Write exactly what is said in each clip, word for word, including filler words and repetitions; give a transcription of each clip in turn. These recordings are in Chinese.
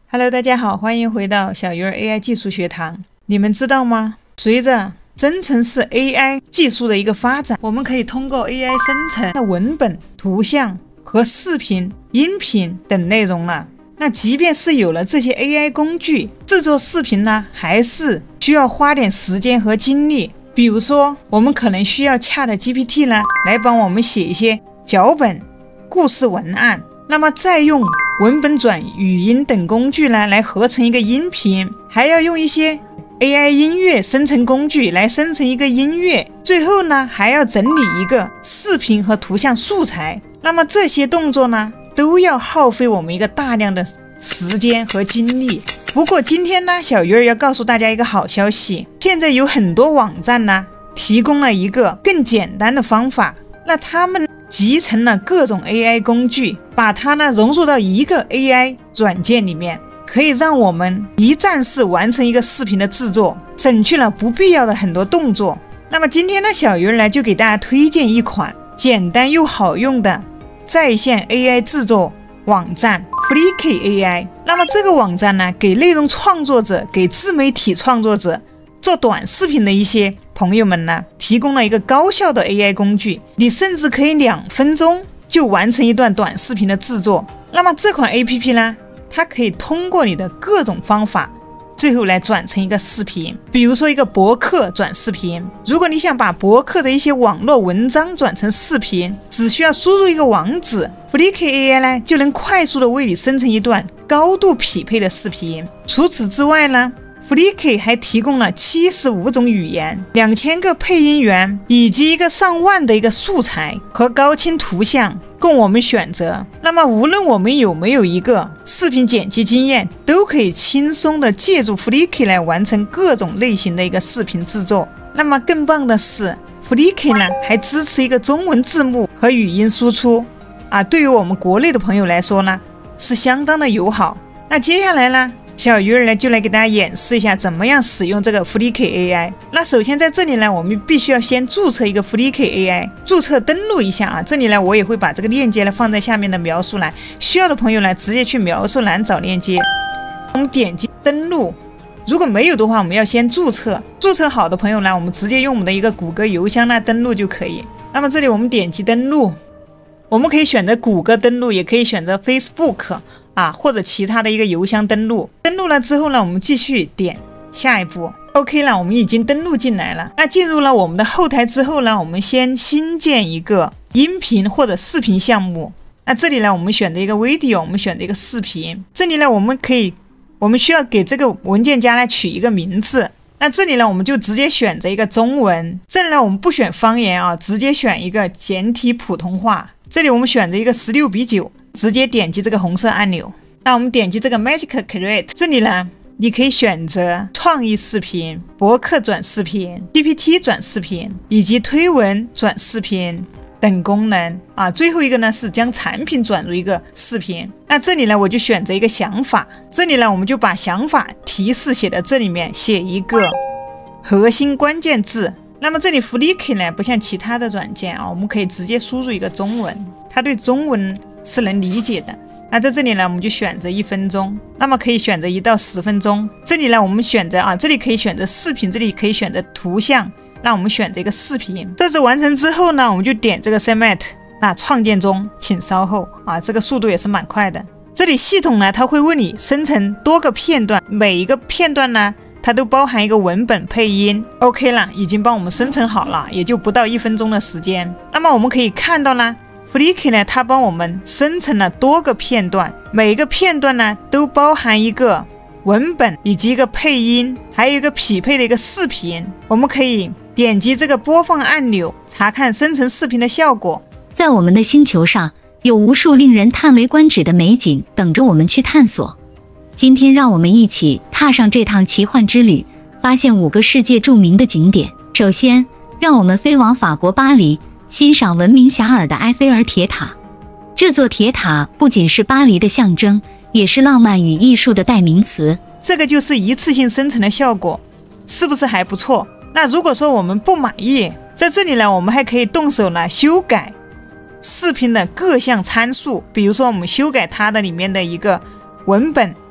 Hello， 大家好，欢迎回到小鱼儿 A I 技术学堂。你们知道吗？随着生成式 A I 技术的一个发展，我们可以通过 A I 生成的文本、图像和视频、音频等内容了。那即便是有了这些 A I 工具，制作视频呢，还是需要花点时间和精力。比如说，我们可能需要 ChatGPT 呢，来帮我们写一些脚本、故事文案。那么再用文本转语音等工具呢，来合成一个音频，还要用一些 A I 音乐生成工具来生成一个音乐，最后呢还要整理一个视频和图像素材。那么这些动作呢，都要耗费我们一个大量的时间和精力。不过今天呢，小鱼儿要告诉大家一个好消息，现在有很多网站呢，提供了一个更简单的方法。那他们集成了各种 A I 工具，把它呢融入到一个 A I 软件里面，可以让我们一站式完成一个视频的制作，省去了不必要的很多动作。那么今天呢，小鱼儿呢就给大家推荐一款简单又好用的在线 A I 制作网站 Flicky A I。 那么这个网站呢，给内容创作者、给自媒体创作者、做短视频的一些朋友们呢，提供了一个高效的 A I 工具，你甚至可以两分钟就完成一段短视频的制作。那么这款 A P P 呢，它可以通过你的各种方法，最后来转成一个视频。比如说一个博客转视频，如果你想把博客的一些网络文章转成视频，只需要输入一个网址， Flicky A I 呢就能快速的为你生成一段高度匹配的视频。除此之外呢，Flicky 还提供了七十五种语言、两千个配音员，以及一个上万的一个素材和高清图像供我们选择。那么无论我们有没有一个视频剪辑经验，都可以轻松的借助 Flicky 来完成各种类型的一个视频制作。那么更棒的是， Flicky 呢还支持一个中文字幕和语音输出啊，对于我们国内的朋友来说呢，是相当的友好。那接下来呢，小鱼儿呢就来给大家演示一下怎么样使用这个 Flicky A I。 那首先在这里呢，我们必须要先注册一个 Flicky A I， 注册登录一下啊。这里呢，我也会把这个链接呢放在下面的描述栏，需要的朋友呢直接去描述栏找链接。我们点击登录，如果没有的话，我们要先注册。注册好的朋友呢，我们直接用我们的一个谷歌邮箱来登录就可以。那么这里我们点击登录，我们可以选择谷歌登录，也可以选择 Facebook啊，或者其他的一个邮箱登录。登录了之后呢，我们继续点下一步。 OK 了，我们已经登录进来了。那进入了我们的后台之后呢，我们先新建一个音频或者视频项目。那这里呢，我们选择一个 video， 我们选择一个视频。这里呢，我们可以我们需要给这个文件夹来取一个名字。那这里呢，我们就直接选择一个中文。这里呢，我们不选方言啊，直接选一个简体普通话。这里我们选择一个十六比九，直接点击这个红色按钮。那我们点击这个 Magic Create， 这里呢，你可以选择创意视频、博客转视频、P P T 转视频以及推文转视频等功能啊。最后一个呢是将产品转入一个视频。那这里呢，我就选择一个想法。这里呢，我们就把想法提示写在这里面，写一个核心关键字。那么这里 Flicky 呢，不像其他的软件啊，我们可以直接输入一个中文，它对中文是能理解的。那在这里呢，我们就选择一分钟，那么可以选择一到十分钟。这里呢，我们选择啊，这里可以选择视频，这里可以选择图像。那我们选择一个视频。这次完成之后呢，我们就点这个 Submit。那创建中，请稍后啊，这个速度也是蛮快的。这里系统呢，它会为你生成多个片段，每一个片段呢，它都包含一个文本配音。 OK 了，已经帮我们生成好了，也就不到一分钟的时间。那么我们可以看到呢， Flicky 呢，它帮我们生成了多个片段，每一个片段呢都包含一个文本以及一个配音，还有一个匹配的一个视频。我们可以点击这个播放按钮，查看生成视频的效果。 在我们的星球上，有无数令人叹为观止的美景等着我们去探索。今天让我们一起踏上这趟奇幻之旅，发现五个世界著名的景点。首先，让我们飞往法国巴黎，欣赏闻名遐迩的埃菲尔铁塔。这座铁塔不仅是巴黎的象征，也是浪漫与艺术的代名词。 这个就是一次性生成的效果，是不是还不错？那如果说我们不满意，在这里呢，我们还可以动手呢修改视频的各项参数。比如说我们修改它的里面的一个文本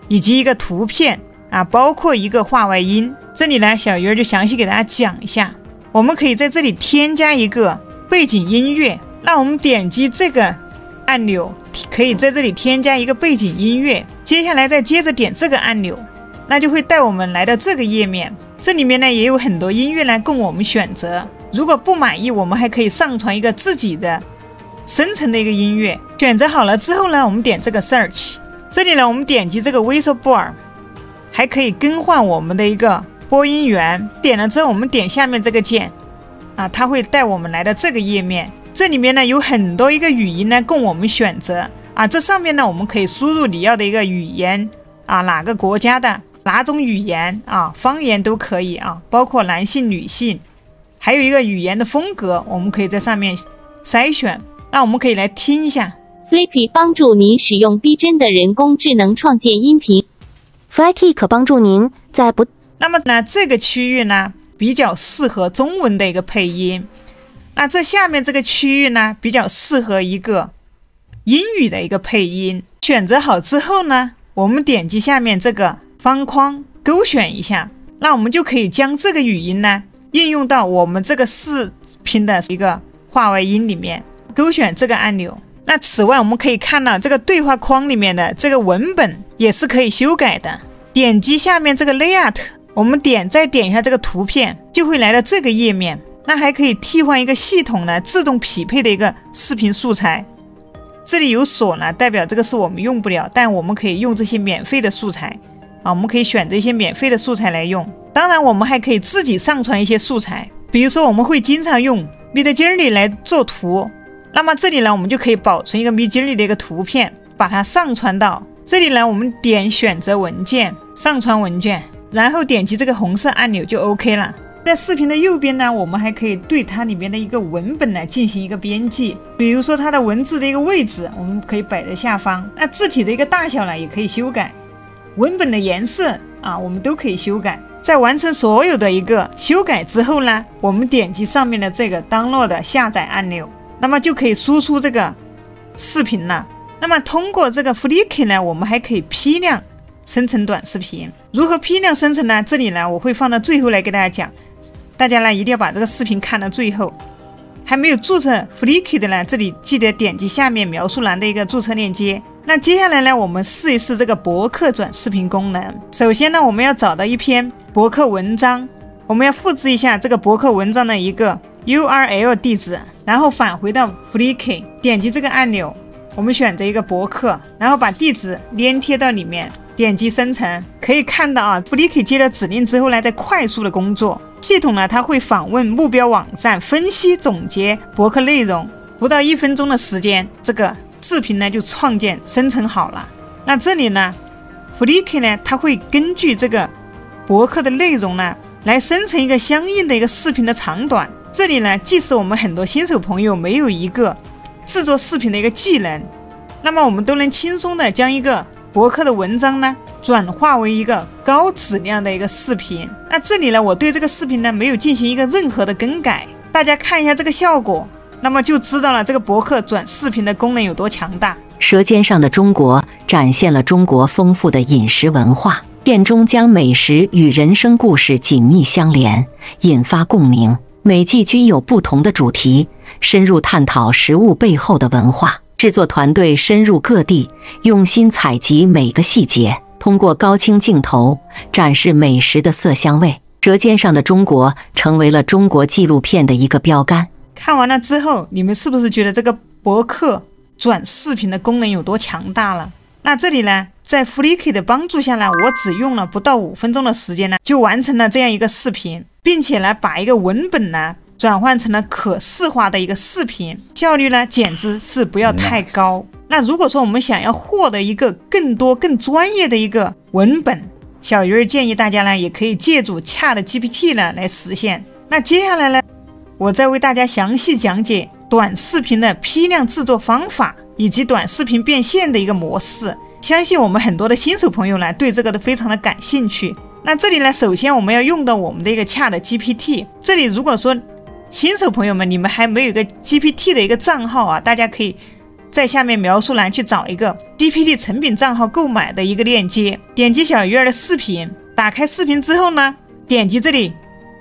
以及一个图片啊，包括一个画外音。这里呢，小鱼儿就详细给大家讲一下。我们可以在这里添加一个背景音乐，那我们点击这个按钮，可以在这里添加一个背景音乐。接下来再接着点这个按钮，那就会带我们来到这个页面。这里面呢也有很多音乐来供我们选择。如果不满意，我们还可以上传一个自己的生成的一个音乐。选择好了之后呢，我们点这个 search， 这里呢我们点击这个 whistleblower， 还可以更换我们的一个播音员。点了之后，我们点下面这个键啊，它会带我们来到这个页面。这里面呢有很多一个语音呢供我们选择啊。这上面呢我们可以输入你要的一个语言啊，哪个国家的哪种语言啊，方言都可以啊，包括男性、女性，还有一个语言的风格，我们可以在上面筛选。那我们可以来听一下。 Flippy 帮助您使用逼真的人工智能创建音频。 Flippy 可帮助您在不…… 那么呢，这个区域呢比较适合中文的一个配音。那这下面这个区域呢，比较适合一个英语的一个配音。选择好之后呢，我们点击下面这个方框勾选一下，那我们就可以将这个语音呢应用到我们这个视频的一个话外音里面。勾选这个按钮。那此外，我们可以看到这个对话框里面的这个文本也是可以修改的。点击下面这个 layout， 我们点再点一下这个图片，就会来到这个页面。那还可以替换一个系统呢自动匹配的一个视频素材。这里有锁呢，代表这个是我们用不了，但我们可以用这些免费的素材啊，我们可以选择一些免费的素材来用。当然，我们还可以自己上传一些素材，比如说我们会经常用 Midjourney 来做图，那么这里呢，我们就可以保存一个 Midjourney 的一个图片，把它上传到这里呢。我们点选择文件，上传文件，然后点击这个红色按钮就 OK 了。在视频的右边呢，我们还可以对它里面的一个文本呢进行一个编辑，比如说它的文字的一个位置，我们可以摆在下方。那字体的一个大小呢，也可以修改。文本的颜色啊，我们都可以修改。在完成所有的一个修改之后呢，我们点击上面的这个 download 下载按钮，那么就可以输出这个视频了。那么通过这个 Flickr 呢，我们还可以批量生成短视频。如何批量生成呢？这里呢我会放到最后来给大家讲，大家呢一定要把这个视频看到最后。还没有注册 Flickr 的呢，这里记得点击下面描述栏的一个注册链接。那接下来呢，我们试一试这个博客转视频功能。首先呢，我们要找到一篇博客文章，我们要复制一下这个博客文章的一个 U R L 地址，然后返回到 Flickr， 点击这个按钮，我们选择一个博客，然后把地址粘贴到里面，点击生成。可以看到啊 Flickr 接到指令之后呢，在快速的工作。系统呢，它会访问目标网站，分析总结博客内容，不到一分钟的时间，这个视频呢就创建生成好了。那这里呢 Flickr 呢，它会根据这个博客的内容呢，来生成一个相应的一个视频的长短。这里呢，即使我们很多新手朋友没有一个制作视频的一个技能，那么我们都能轻松的将一个博客的文章呢转化为一个高质量的一个视频。那这里呢，我对这个视频呢没有进行一个任何的更改，大家看一下这个效果，那么就知道了这个博客转视频的功能有多强大。 舌尖上的中国展现了中国丰富的饮食文化，片中将美食与人生故事紧密相连，引发共鸣。每季均有不同的主题，深入探讨食物背后的文化。制作团队深入各地，用心采集每个细节，通过高清镜头展示美食的色香味。舌尖上的中国成为了中国纪录片的一个标杆。 看完了之后，你们是不是觉得这个博客转视频的功能有多强大了？那这里呢，在 Flickr 的帮助下呢，我只用了不到五分钟的时间呢，就完成了这样一个视频，并且呢，把一个文本呢转换成了可视化的一个视频，效率呢简直是不要太高。那如果说我们想要获得一个更多更专业的一个文本，小鱼儿建议大家呢也可以借助 ChatGPT 呢来实现。那接下来呢，我再为大家详细讲解短视频的批量制作方法以及短视频变现的一个模式。相信我们很多的新手朋友呢对这个都非常的感兴趣。那这里呢，首先我们要用到我们的一个 ChatGPT。这里如果说新手朋友们你们还没有一个 G P T 的一个账号啊，大家可以在下面描述栏去找一个 G P T 成品账号购买的一个链接，点击小鱼儿的视频，打开视频之后呢，点击这里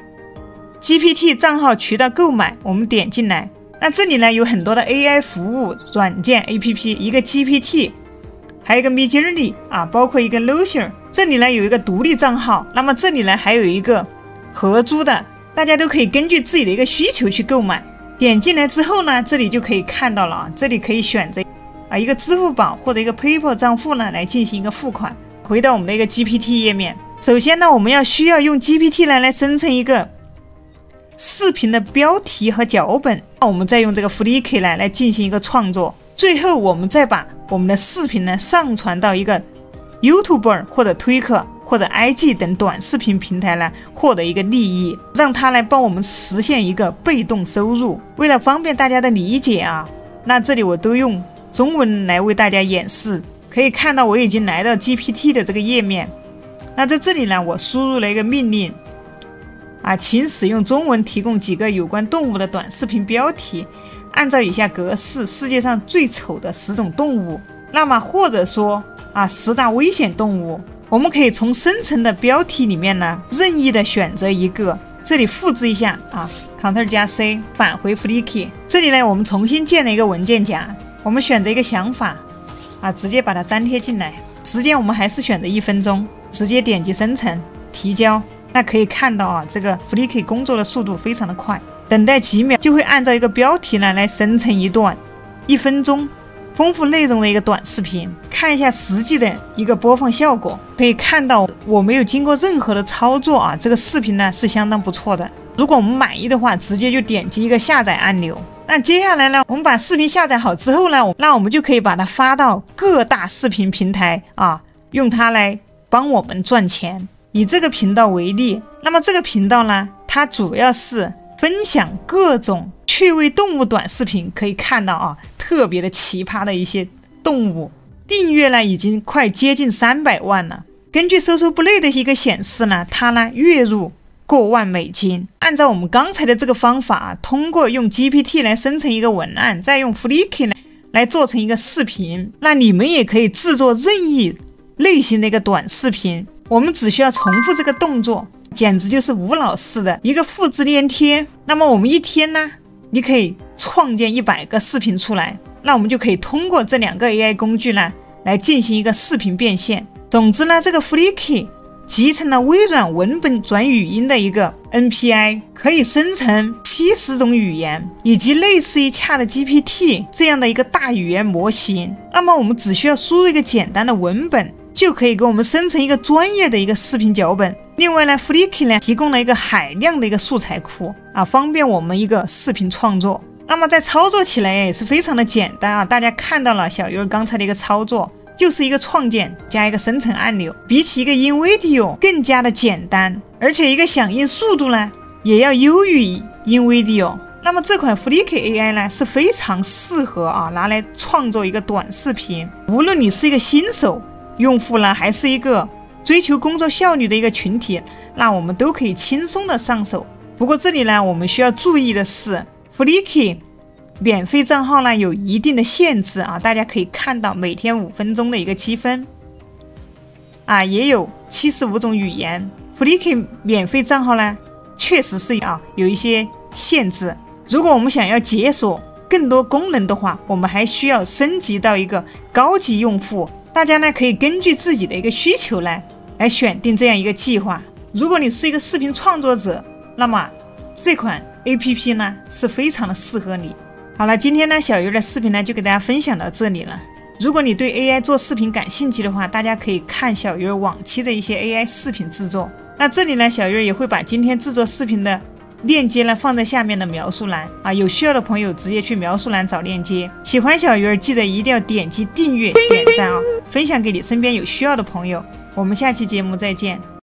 G P T 账号渠道购买，我们点进来。那这里呢有很多的 A I 服务软件 A P P， 一个 G P T， 还有一个 Midjourney 啊，包括一个 Notion。这里呢有一个独立账号，那么这里呢还有一个合租的，大家都可以根据自己的一个需求去购买。点进来之后呢，这里就可以看到了啊，这里可以选择啊一个支付宝或者一个 PayPal 账户呢来进行一个付款。回到我们的一个 G P T 页面，首先呢我们要需要用 G P T 来来生成一个视频的标题和脚本，那我们再用这个 Flickr 来来进行一个创作，最后我们再把我们的视频呢上传到一个 YouTube 或者推特或者 I G 等短视频平台来获得一个利益，让它来帮我们实现一个被动收入。为了方便大家的理解啊，那这里我都用中文来为大家演示。可以看到我已经来到 G P T 的这个页面，那在这里呢我输入了一个命令啊，请使用中文提供几个有关动物的短视频标题，按照以下格式：世界上最丑的十种动物，那么或者说啊十大危险动物。我们可以从生成的标题里面呢任意的选择一个，这里复制一下啊 ，Ctrl 加 C 返回 Flickr。这里呢我们重新建了一个文件夹，我们选择一个想法啊，直接把它粘贴进来。时间我们还是选择一分钟，直接点击生成提交。那可以看到啊，这个 Flickr 工作的速度非常的快，等待几秒就会按照一个标题呢来生成一段一分钟丰富内容的一个短视频。看一下实际的一个播放效果，可以看到我没有经过任何的操作啊，这个视频呢是相当不错的。如果我们满意的话，直接就点击一个下载按钮。那接下来呢，我们把视频下载好之后呢，那我们就可以把它发到各大视频平台啊，用它来帮我们赚钱。以这个频道为例，那么这个频道呢，它主要是分享各种趣味动物短视频，可以看到啊，特别的奇葩的一些动物，订阅呢已经快接近三百万了。根据搜索部内的一个显示呢，它呢月入过万美金。按照我们刚才的这个方法啊，通过用 G P T 来生成一个文案，再用 Flickr 来做成一个视频，那你们也可以制作任意类型的一个短视频。我们只需要重复这个动作，简直就是无脑式的一个复制粘贴。那么我们一天呢，你可以创建一百个视频出来，那我们就可以通过这两个 A I 工具呢来进行一个视频变现。总之呢，这个 Flickr 集成了微软文本转语音的一个 N P I， 可以生成七十种语言，以及类似于 ChatGPT 这样的一个大语言模型。那么我们只需要输入一个简单的文本，就可以给我们生成一个专业的一个视频脚本。另外呢 Flickr 呢提供了一个海量的一个素材库啊，方便我们一个视频创作。那么在操作起来也是非常的简单啊，大家看到了小鱼儿刚才的一个操作，就是一个创建加一个生成按钮，比起一个 InVideo 更加的简单，而且一个响应速度呢也要优于 InVideo。那么这款 Flickr A I 呢是非常适合啊拿来创作一个短视频，无论你是一个新手用户呢，还是一个追求工作效率的一个群体，那我们都可以轻松的上手。不过这里呢，我们需要注意的是 ，Flickr 免费账号呢有一定的限制啊，大家可以看到每天五分钟的一个积分，啊，也有七十五种语言。Flickr 免费账号呢，确实是啊有一些限制。如果我们想要解锁更多功能的话，我们还需要升级到一个高级用户。大家呢可以根据自己的一个需求来来选定这样一个计划。如果你是一个视频创作者，那么这款 A P P 呢是非常的适合你。好了，今天呢小鱼的视频呢就给大家分享到这里了。如果你对 A I 做视频感兴趣的话，大家可以看小鱼往期的一些 A I 视频制作。那这里呢小鱼也会把今天制作视频的链接呢放在下面的描述栏啊，有需要的朋友直接去描述栏找链接。喜欢小鱼儿记得一定要点击订阅点赞啊，分享给你身边有需要的朋友。我们下期节目再见。